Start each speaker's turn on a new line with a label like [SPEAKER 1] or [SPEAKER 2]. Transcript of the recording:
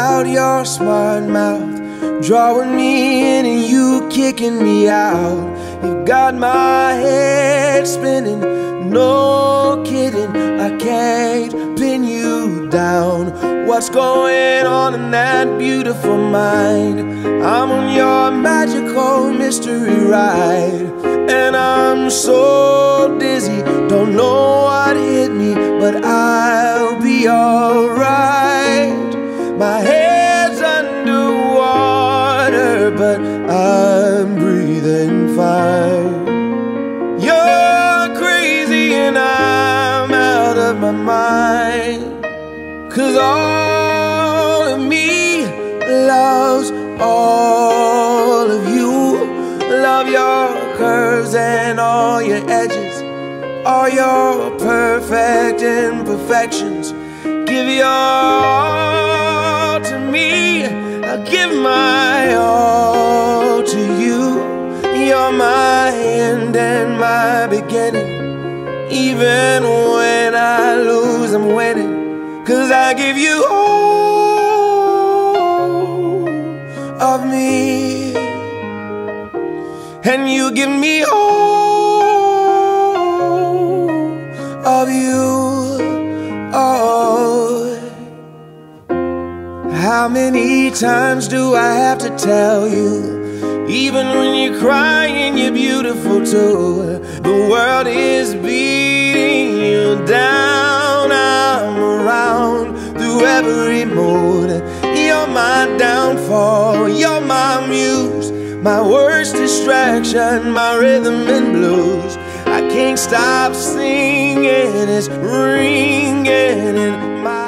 [SPEAKER 1] out your smart mouth, drawing me in and you kicking me out. You got my head spinning, no kidding, I can't pin you down. What's going on in that beautiful mind? I'm on your magical mystery ride, and I'm so dizzy, don't know what hit me, but I'll be alright. My head's underwater, but I'm breathing fine. You're crazy and I'm out of my mind, 'cause all of me loves all of you. Love your curves and all your edges, all your perfect imperfections. Give your all to me, I'll give my all to you. You're my end and my beginning. Even when I lose, I'm winning, 'cause I give you all of me, and you give me all of you. Oh, how many times do I have to tell you? Even when you're crying, you're beautiful too. The world is beating you down. I'm around through every mood. You're my downfall, you're my muse, my worst distraction, my rhythm and blues. I can't stop singing, it's ringing in my